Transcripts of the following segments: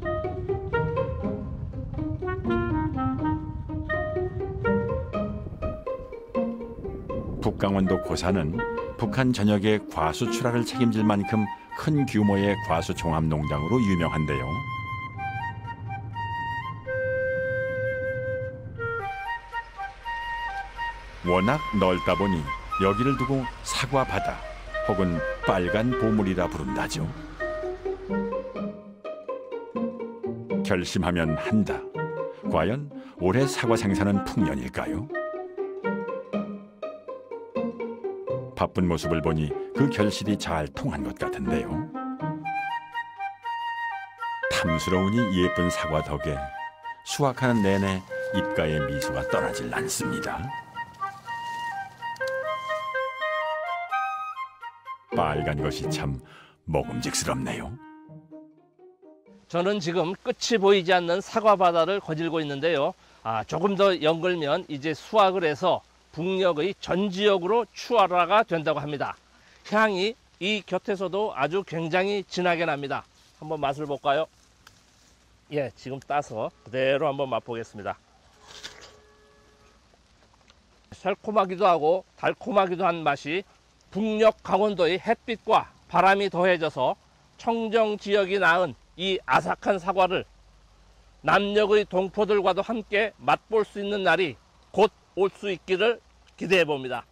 북강원도 고사는 북한 전역의 과수 출하를 책임질 만큼 큰 규모의 과수 종합 농장으로 유명한데요. 워낙 넓다 보니 여기를 두고 사과 바다 혹은 빨간 보물이라 부른다죠. 결심하면 한다. 과연 올해 사과 생산은 풍년일까요? 바쁜 모습을 보니 그 결실이 잘 통한 것 같은데요. 탐스러우니 예쁜 사과 덕에 수확하는 내내 입가에 미소가 떠나질 않습니다. 빨간 것이 참 먹음직스럽네요. 저는 지금 끝이 보이지 않는 사과 바다를 거닐고 있는데요. 조금 더 연걸면 이제 수확을 해서 북녘의 전 지역으로 출하가 된다고 합니다. 향이 이 곁에서도 아주 굉장히 진하게 납니다. 한번 맛을 볼까요? 예, 지금 따서 그대로 한번 맛보겠습니다. 새콤하기도 하고 달콤하기도 한 맛이 북녘 강원도의 햇빛과 바람이 더해져서 청정 지역이 낳은 이 아삭한 사과를 남녘의 동포들과도 함께 맛볼 수 있는 날이 곧 올 수 있기를 기대해 봅니다.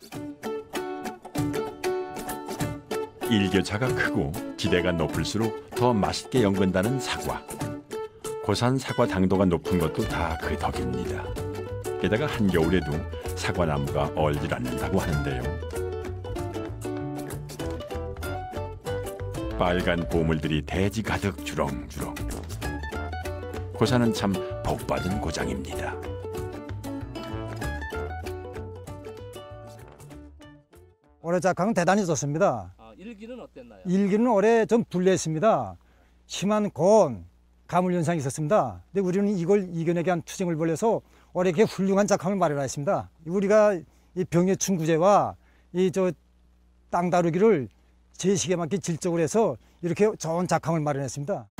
일교차가 크고 지대가 높을수록 더 맛있게 연근다는 사과. 고산 사과 당도가 높은 것도 다 그 덕입니다. 게다가 한겨울에도 사과나무가 얼질 않는다고 하는데요. 빨간 보물들이 대지 가득 주렁주렁. 고사는 참 복받은 고장입니다. 올해 작황은 대단히 좋습니다. 일기는 어땠나요? 일기는 올해 좀 불리했습니다. 심한 고온, 가물 현상이 있었습니다. 근데 우리는 이걸 이겨내기 위한 투쟁을 벌여서 올해 이렇게 훌륭한 작황을 마련했습니다. 우리가 이 병해 충구제와 이 땅 다루기를 제 시기에 맞게 질적으로 해서 이렇게 좋은 작황을 마련했습니다.